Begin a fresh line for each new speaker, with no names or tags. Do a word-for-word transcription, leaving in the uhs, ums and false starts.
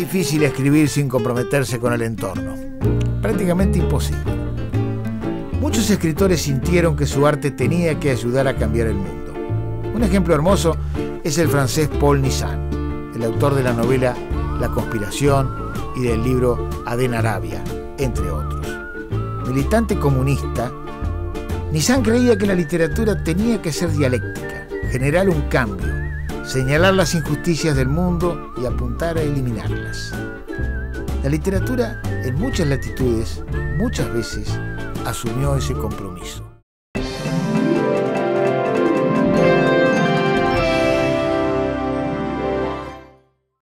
difícil escribir sin comprometerse con el entorno. Prácticamente imposible. Muchos escritores sintieron que su arte tenía que ayudar a cambiar el mundo. Un ejemplo hermoso es el francés Paul Nizan, el autor de la novela La conspiración y del libro Adén Arabia, entre otros. Militante comunista, Nizan creía que la literatura tenía que ser dialéctica, generar un cambio, señalar las injusticias del mundo y apuntar a eliminarlas. La literatura, en muchas latitudes, muchas veces, asumió ese compromiso.